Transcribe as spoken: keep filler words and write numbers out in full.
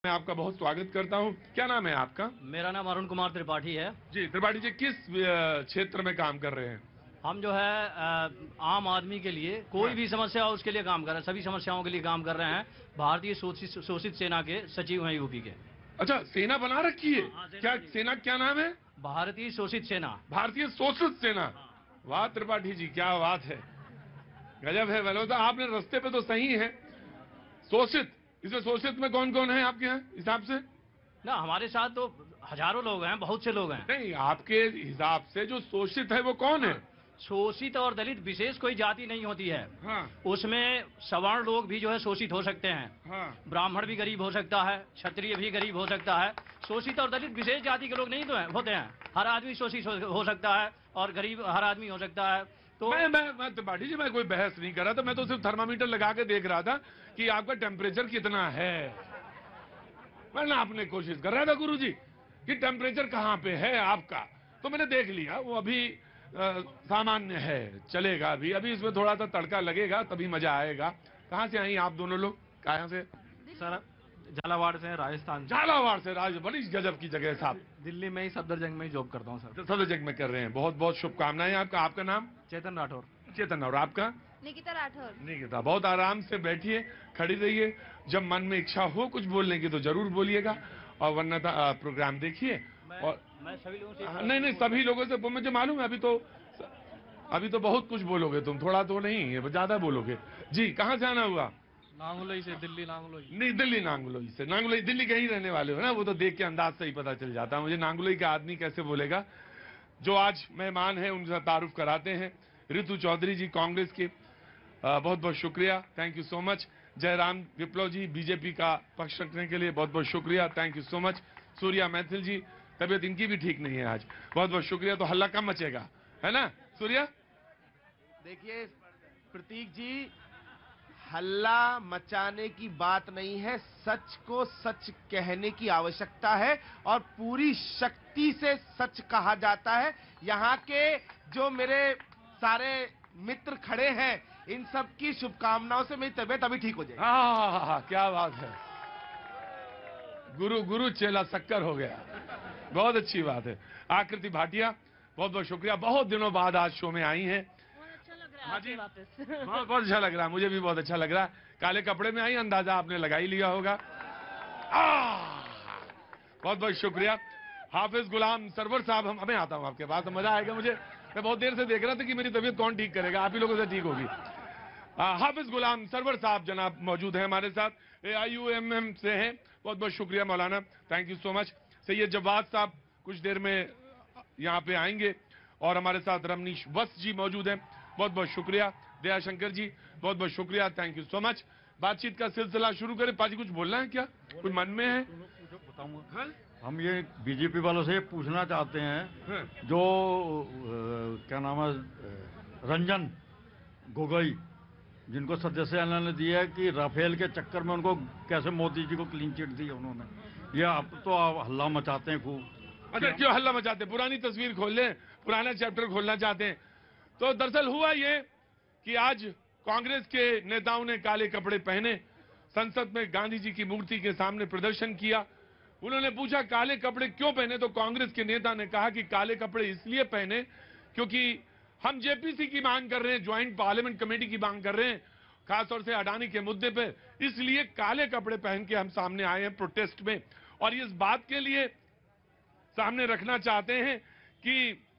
मैं आपका बहुत स्वागत करता हूं। क्या नाम है आपका? मेरा नाम अरुण कुमार त्रिपाठी है। जी त्रिपाठी जी, किस क्षेत्र में काम कर रहे हैं? हम जो है आम आदमी के लिए कोई हाँ। भी समस्या हो उसके लिए काम कर रहे हैं, सभी समस्याओं के लिए काम कर रहे हैं। भारतीय शोषित शोषित सेना के सचिव हैं यूपी के। अच्छा, सेना बना रखी है? हाँ, सेना क्या सेना क्या नाम है? भारतीय शोषित सेना। भारतीय शोषित सेना। वाह त्रिपाठी जी, क्या बात है, गजब है। मल्होत्रा आपने रास्ते पे तो सही है। शोषित, इसमें शोषित में कौन कौन है आपके यहाँ हिसाब से? ना, हमारे साथ तो हजारों लोग हैं, बहुत से लोग हैं। नहीं, आपके हिसाब से जो शोषित है वो कौन है? शोषित और दलित विशेष कोई जाति नहीं होती है। हाँ। उसमें सवर्ण लोग भी जो है शोषित हो सकते हैं। हाँ। ब्राह्मण भी गरीब हो सकता है, क्षत्रिय भी गरीब हो सकता है। शोषित और दलित विशेष जाति के लोग नहीं तो है, होते हैं। हर आदमी शोषित हो सकता है और गरीब हर आदमी हो सकता है। तो मैं मैं मैं त्रिपाठी जी, मैं कोई बहस नहीं कर रहा था। मैं तो सिर्फ थर्मामीटर लगा के देख रहा था कि आपका टेम्परेचर कितना है। मैं नापने की कोशिश कर रहा था गुरुजी कि टेम्परेचर कहाँ पे है आपका। तो मैंने देख लिया, वो अभी आ, सामान्य है, चलेगा। अभी अभी इसमें थोड़ा सा तड़का लगेगा तभी मजा आएगा। कहाँ से आई आप दोनों लोग? कहाँ से? सर झालावाड़ से, राजस्थान से। झालावाड़ से। राज बड़ी गजब की जगह है साहब। दिल्ली में ही सफदरजंग में ही जॉब करता हूँ सर। सफदरजंग में कर रहे हैं। बहुत बहुत शुभकामनाएं आपका। आपका नाम? चेतन राठौर। चेतन। और आपका? निकिता राठौर। निकिता। बहुत आराम से बैठिए, खड़ी रहिए। जब मन में इच्छा हो कुछ बोलने की तो जरूर बोलिएगा, और वरना प्रोग्राम देखिए। और मैं सभी लोगों से नहीं नहीं सभी लोगों से मुझे मालूम है। अभी तो अभी तो बहुत कुछ बोलोगे तुम, थोड़ा तो नहीं, ज्यादा बोलोगे। जी, कहाँ से आना हुआ? नांगलोई से। दिल्ली नांगलोई। नहीं, दिल्ली नांगलोई से। नांगलोई दिल्ली के ही रहने वाले हो ना? वो तो देख के अंदाज से ही पता चल जाता है मुझे नांगलोई का आदमी कैसे बोलेगा। जो आज मेहमान है उनका तारुफ कराते हैं। ऋतु चौधरी जी कांग्रेस के, बहुत बहुत शुक्रिया, thank you so much. Jairam Viplav ji BJP का पक्ष रखने के लिए बहुत बहुत शुक्रिया, thank you so much. Surya Maithil ji, तबीयत इनकी भी ठीक नहीं है आज, बहुत बहुत शुक्रिया। तो हल्ला कम मचेगा, है ना सूर्या? देखिए प्रतीक जी, हल्ला मचाने की बात नहीं है, सच को सच कहने की आवश्यकता है और पूरी शक्ति से सच कहा जाता है। यहाँ के जो मेरे सारे मित्र खड़े हैं, इन सब की शुभकामनाओं से मेरी तबीयत अभी ठीक हो जाएगी। हाँ हाँ हाँ, क्या बात है। गुरु गुरु चेला शक्कर हो गया, बहुत अच्छी बात है। आकृति भाटिया, बहुत बहुत शुक्रिया, बहुत दिनों बाद आज शो में आई हैं। हाँ जी, बहुत बहुत अच्छा लग रहा है, मुझे भी बहुत अच्छा लग रहा है। काले कपड़े में आई, अंदाजा आपने लगा ही लिया होगा। बहुत बहुत शुक्रिया। हाफिज गुलाम सरवर साहब, हम हमें आता हूँ आपके पास, तो मजा आएगा मुझे। मैं बहुत देर से देख रहा था कि मेरी तबीयत कौन ठीक करेगा, आप ही लोगों से ठीक होगी। हाफिज गुलाम सरवर साहब जनाब मौजूद हैं हमारे साथ, A I U M M से हैं। बहुत बहुत शुक्रिया मौलाना, thank you so much. Syed Jawad साहब कुछ देर में यहाँ पे आएंगे, और हमारे साथ रमनीश वत्स जी मौजूद हैं, बहुत बहुत शुक्रिया। दया शंकर जी, बहुत बहुत शुक्रिया, थैंक यू सो मच। बातचीत का सिलसिला शुरू करें। पाजी कुछ बोलना है क्या, कुछ मन में है? बताऊंगा। हम ये बीजेपी वालों से पूछना चाहते हैं, जो आ, क्या नाम है, रंजन गोगोई, जिनको सदस्य ने दिया है कि राफेल के चक्कर में उनको कैसे मोदी जी को क्लीन चिट दी उन्होंने, ये आप तो आप हल्ला मचाते हैं खूब। अच्छा, क्यों हल्ला मचाते हैं? पुरानी तस्वीर खोल लें, पुराना चैप्टर खोलना चाहते हैं। तो दरअसल हुआ ये कि आज कांग्रेस के नेताओं ने काले कपड़े पहने, संसद में गांधी जी की मूर्ति के सामने प्रदर्शन किया। उन्होंने पूछा काले कपड़े क्यों पहने, तो कांग्रेस के नेता ने कहा कि काले कपड़े इसलिए पहने क्योंकि हम जे पी सी की मांग कर रहे हैं, ज्वाइंट पार्लियामेंट कमेटी की मांग कर रहे हैं, खासतौर से अडानी के मुद्दे पे, इसलिए काले कपड़े पहन के हम सामने आए हैं प्रोटेस्ट में। और इस बात के लिए सामने रखना चाहते हैं कि